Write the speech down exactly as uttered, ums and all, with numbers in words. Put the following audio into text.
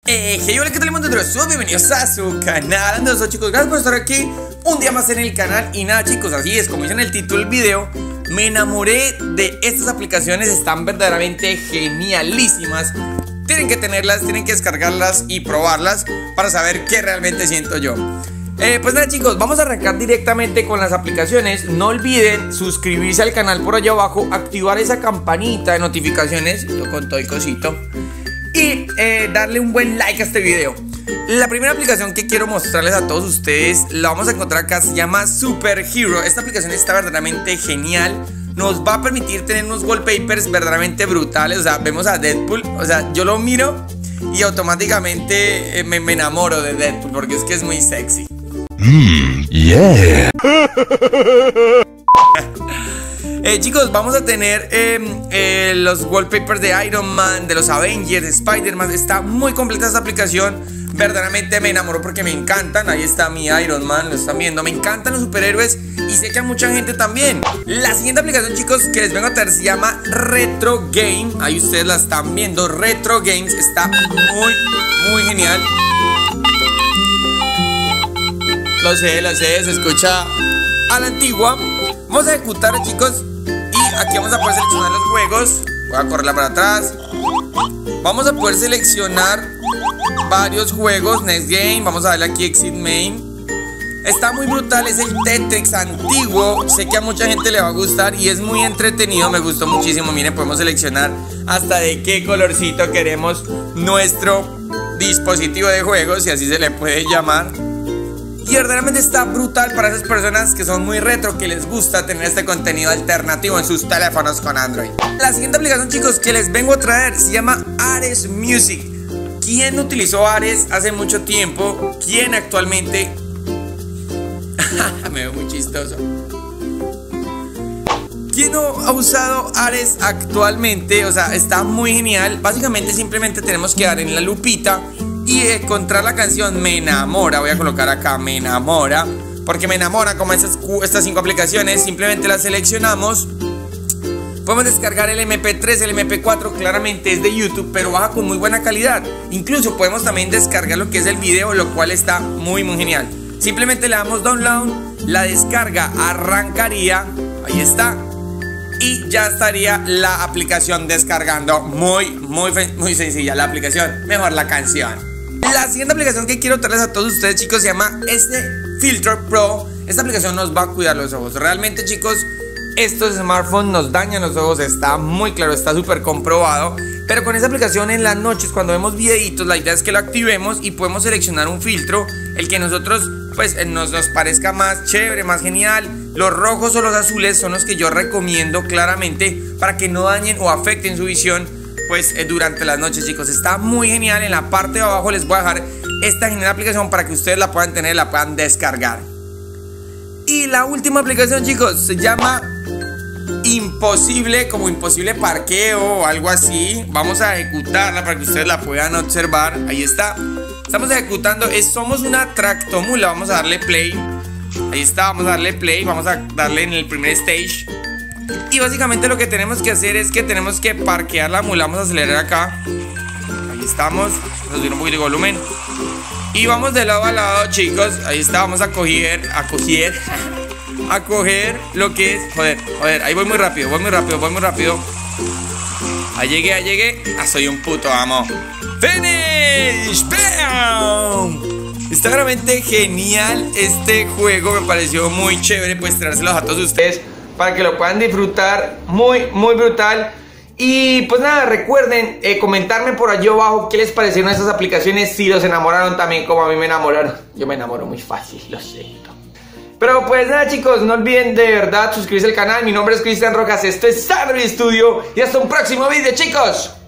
Eh, hey, hola, ¿qué tal el mundo de los bienvenidos a su canal. Entonces, chicos, gracias por estar aquí un día más en el canal. Y nada, chicos, así es, como dicen en el título del video, me enamoré de estas aplicaciones. Están verdaderamente genialísimas. Tienen que tenerlas, tienen que descargarlas y probarlas para saber qué realmente siento yo. Eh, pues nada, chicos, vamos a arrancar directamente con las aplicaciones. No olviden suscribirse al canal por allá abajo, activar esa campanita de notificaciones, yo con todo y cosito, y eh, darle un buen like a este video. La primera aplicación que quiero mostrarles a todos ustedes la vamos a encontrar acá, se llama Super Hero. Esta aplicación está verdaderamente genial. Nos va a permitir tener unos wallpapers verdaderamente brutales. O sea, vemos a Deadpool, o sea, yo lo miro y automáticamente eh, me, me enamoro de Deadpool porque es que es muy sexy. Mmm, yeah. Eh, chicos, vamos a tener eh, eh, los wallpapers de Iron Man, de los Avengers, de Spider-Man. Está muy completa esta aplicación. Verdaderamente me enamoró porque me encantan. Ahí está mi Iron Man, lo están viendo. Me encantan los superhéroes y sé que a mucha gente también. La siguiente aplicación, chicos, que les vengo a traer se llama Retro Game. Ahí ustedes la están viendo. Retro Games está muy, muy genial. Lo sé, lo sé, se escucha a la antigua. Vamos a ejecutar, chicos, y aquí vamos a poder seleccionar los juegos. Voy a correrla para atrás. Vamos a poder seleccionar varios juegos. Next Game, vamos a darle aquí Exit Main. Está muy brutal, es el Tetris antiguo. Sé que a mucha gente le va a gustar y es muy entretenido, me gustó muchísimo. Miren, podemos seleccionar hasta de qué colorcito queremos nuestro dispositivo de juegos, si así se le puede llamar. Y verdaderamente está brutal para esas personas que son muy retro, que les gusta tener este contenido alternativo en sus teléfonos con Android. La siguiente aplicación, chicos, que les vengo a traer se llama Ares Music. ¿Quién utilizó Ares hace mucho tiempo? ¿Quién actualmente? Me veo muy chistoso. ¿Quién no ha usado Ares actualmente? O sea, está muy genial. Básicamente simplemente tenemos que dar en la lupita y encontrar la canción Me Enamora. Voy a colocar acá Me Enamora, porque me enamora como estas, estas cinco aplicaciones. Simplemente las seleccionamos. Podemos descargar el eme pe tres, el eme pe cuatro. Claramente es de YouTube, pero baja con muy buena calidad. Incluso podemos también descargar lo que es el video, lo cual está muy muy genial. Simplemente le damos download, la descarga arrancaría. Ahí está. Y ya estaría la aplicación descargando. Muy, muy, muy sencilla la aplicación. Mejor la canción. La siguiente aplicación que quiero traerles a todos ustedes, chicos, se llama este Filter Pro. Esta aplicación nos va a cuidar los ojos. Realmente, chicos, estos smartphones nos dañan los ojos. Está muy claro, está súper comprobado. Pero con esta aplicación en las noches, cuando vemos videitos, la idea es que lo activemos y podemos seleccionar un filtro, el que nosotros pues nos, nos parezca más chévere, más genial. Los rojos o los azules son los que yo recomiendo claramente para que no dañen o afecten su visión pues eh, durante las noches, chicos. Está muy genial. En la parte de abajo les voy a dejar esta genial aplicación para que ustedes la puedan tener, la puedan descargar. Y la última aplicación, chicos, se llama Imposible, como Imposible Parqueo o algo así. Vamos a ejecutarla para que ustedes la puedan observar. Ahí está. Estamos ejecutando, es, somos una tractomula. Vamos a darle play. Ahí está, vamos a darle play. Vamos a darle en el primer stage. Y básicamente lo que tenemos que hacer es que tenemos que parquear la mula. Vamos a acelerar acá. Ahí estamos. Vamos a subir un poquito de volumen. Y vamos de lado a lado, chicos. Ahí está, vamos a coger A coger A coger lo que es. Joder, joder, ahí voy muy rápido, voy muy rápido, voy muy rápido. Ahí llegué, ahí llegué. Ah, soy un puto amo. ¡Finish! ¡Bam! Está realmente genial este juego. Me pareció muy chévere pues traérselos a todos ustedes para que lo puedan disfrutar. Muy, muy brutal. Y pues nada, recuerden eh, comentarme por allí abajo qué les parecieron estas aplicaciones. Si los enamoraron también como a mí me enamoraron. Yo me enamoro muy fácil, lo siento. Pero pues nada, chicos, no olviden de verdad suscribirse al canal. Mi nombre es Cristian Rojas, esto es Android Studio y hasta un próximo video, chicos.